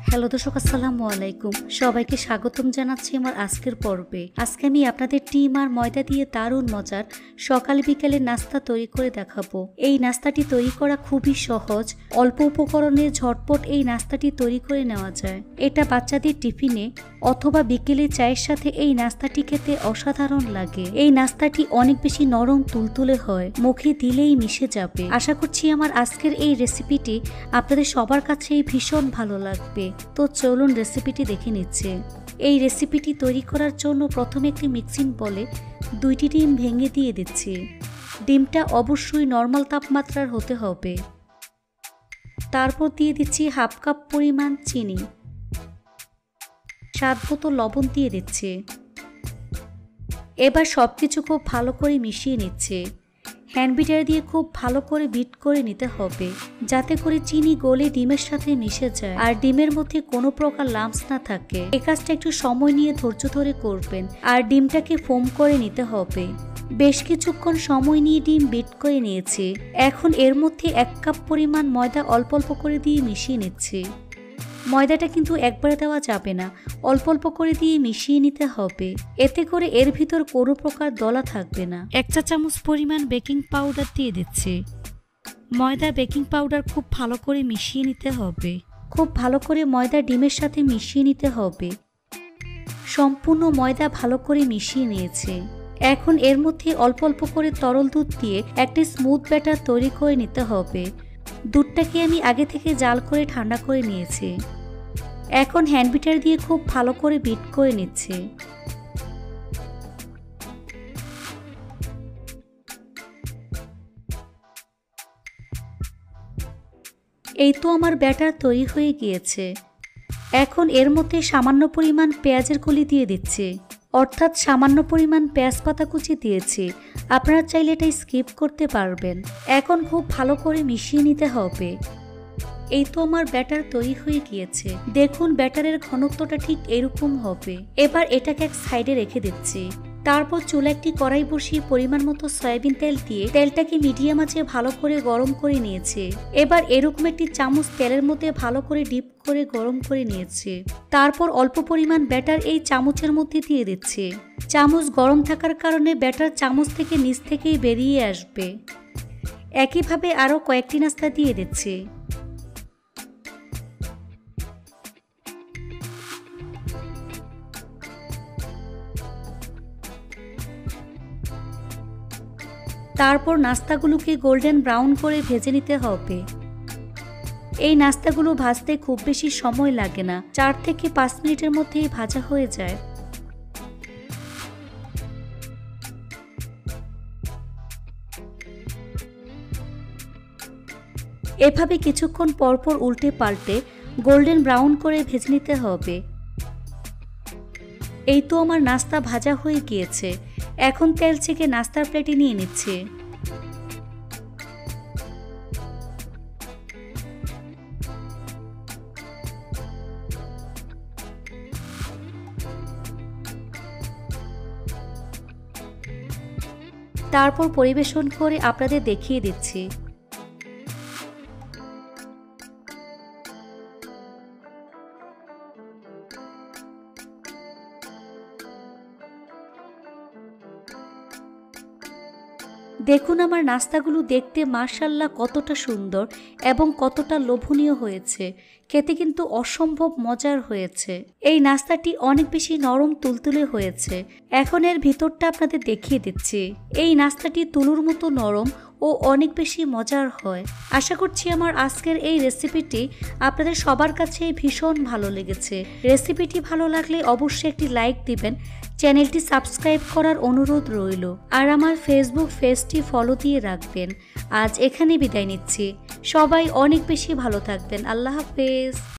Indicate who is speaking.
Speaker 1: Hello দর্শক, আসসালামু আলাইকুম। সবাইকে স্বাগতম জানাচ্ছি আমার আজকের পর্বে। আজকে আমি আপনাদের ডিম আর ময়দা দিয়ে দারুণ মজার সকাল বিকেলের নাস্তা তৈরি করে দেখাবো। এই নাস্তাটি তৈরি করা খুবই সহজ, অল্প উপকরণে ঝটপট এই নাস্তাটি তৈরি করে নেওয়া যায়। এটা বাচ্চাদের টিফিনে অথবা বিকেলে চায়ের সাথে এই নাস্তাটি খেতে অসাধারণ লাগে। এই নাস্তাটি অনেক বেশি নরম তুলতুলে হয়, মুখে দিলেই মিশে যাবে। আশা করছি আমার আজকের এই রেসিপিটি আপনাদের সবার কাছেই ভীষণ ভালো লাগবে। তো চলুন রেসিপিটি দেখে নিচ্ছে। এই রেসিপিটি তৈরি করার জন্য প্রথমে একটি মিক্সিং বলে 2টি ডিম ভেঙে দিয়ে দিচ্ছি। ডিমটা অবশ্যই নর্মাল তাপমাত্রার হতে হবে। তারপর দিয়ে দিচ্ছি হাফ কাপ পরিমাণ চিনি, স্বাদ মতো লবণ দিয়ে দিচ্ছি। এবার সবকিছু খুব ভালো করে মিশিয়ে নিচ্ছে। হ্যান্ড বিটার দিয়ে খুব ভালো করে বিট করে নিতে হবে, যাতে করে চিনি গলে ডিমের সাথে মিশে যায় আর ডিমের মধ্যে কোনো প্রকার লাম্পস না থাকে। এই কাজটা একটু সময় নিয়ে ধৈর্য ধরে করবেন আর ডিমটাকে ফোম করে নিতে হবে। বেশ কিছুক্ষণ সময় নিয়ে ডিম বিট করে নিয়েছি। এখন এর মধ্যে 1 কাপ পরিমাণ ময়দা অল্প অল্প করে দিয়ে মিশিয়ে নিচ্ছি। ময়দাটা কিন্তু একবারে দেওয়া যাবে না, অল্প অল্প করে দিয়ে মিশিয়ে নিতে হবে। এতে করে এর ভিতর কোনো প্রকার দলা থাকবে না। 1 চা চামচ পরিমাণ বেকিং পাউডার দিয়ে দিচ্ছি। ময়দা বেকিং পাউডার খুব ভালো করে মিশিয়ে নিতে হবে। খুব ভালো করে ময়দা ডিমের সাথে মিশিয়ে নিতে হবে। সম্পূর্ণ ময়দা ভালো করে মিশিয়ে নিয়েছে। এখন এর মধ্যে অল্প অল্প করে তরল দুধ দিয়ে একটা স্মুথ ব্যাটার তৈরি করে নিতে হবে। দুধটাকে আমি আগে থেকে জাল করে ঠান্ডা করে নিয়েছি। এখন হ্যান্ড বিটার দিয়ে খুব ভালো করে বিট করে নিচ্ছে। এই তো আমার ব্যাটার তৈরি হয়ে গিয়েছে। এখন এর মধ্যে সামান্য পরিমাণ পেঁয়াজের কলি দিয়ে দিচ্ছি, অর্থাৎ সামান্য পরিমাণ পেঁয়াজ পাতা কুচি দিয়েছি। আপনারা চাইলে এটা স্কিপ করতে পারবেন। এখন খুব ভালো করে মিশিয়ে নিতে হবে। এই তো আমার ব্যাটার তৈরি হয়ে গিয়েছে। দেখুন ব্যাটারের ঘনত্বটা ঠিক এরকম হবে। এবার এটাকে এক সাইডে রেখে দিচ্ছি। তারপর চুলা একটি কড়াই বসিয়ে পরিমাণ মতো সয়াবিন তেল দিয়ে তেলটাকে মিডিয়াম আঁচে ভালো করে গরম করে নিয়েছে। এবার এরকম একটি চামচ তেলের মধ্যে ভালো করে ডিপ করে গরম করে নিয়েছে। তারপর অল্প পরিমাণ ব্যাটার এই চামচের মধ্যে দিয়ে দিচ্ছে। চামচ গরম থাকার কারণে ব্যাটার চামচ থেকে নিচ থেকেই বেরিয়ে আসবে। একইভাবে আরও কয়েকটি নাস্তা দিয়ে দিচ্ছে। তারপর নাস্তাগুলোকে গোল্ডেন ব্রাউন করে ভেজে নিতে হবে। এই নাস্তাগুলো ভাজতে খুব বেশি সময় লাগে না, 4 থেকে 5 মিনিটের মধ্যেই ভাজা হয়ে যায়। এভাবে কিছুক্ষণ পরপর উল্টে পাল্টে গোল্ডেন ব্রাউন করে ভেজে নিতে হবে। এই তো আমার নাস্তা ভাজা হয়ে গিয়েছে। এখন তেল ছেঁকে নাস্তার প্লেটে নিয়ে নিচ্ছে। তারপর পরিবেশন করে আপনাদের দেখিয়ে দিচ্ছি। দেখুন আমার নাস্তাগুলো দেখতে মাশাআল্লাহ কতটা সুন্দর এবং কতটা লোভনীয় হয়েছে। খেতে কিন্তু অসম্ভব মজার হয়েছে। এই নাস্তাটি অনেক বেশি নরম তুলতুলে হয়েছে। এখন এর ভিতরটা আপনাদের দেখিয়ে দিচ্ছি। এই নাস্তাটি তুলোর মতো নরম ও অনেক বেশি মজার হয়। আশা করছি আমার আজকের এই রেসিপিটি আপনাদের সবার কাছে ভীষণ ভালো লেগেছে। রেসিপিটি ভালো লাগলে অবশ্যই একটি লাইক দিবেন, চ্যানেলটি সাবস্ক্রাইব করার অনুরোধ রইল আর আমার ফেসবুক পেজটি ফলো দিয়ে রাখবেন। আজ এখানে বিদায় নিচ্ছি। সবাই অনেক বেশি ভালো থাকবেন। আল্লাহ হাফেজ।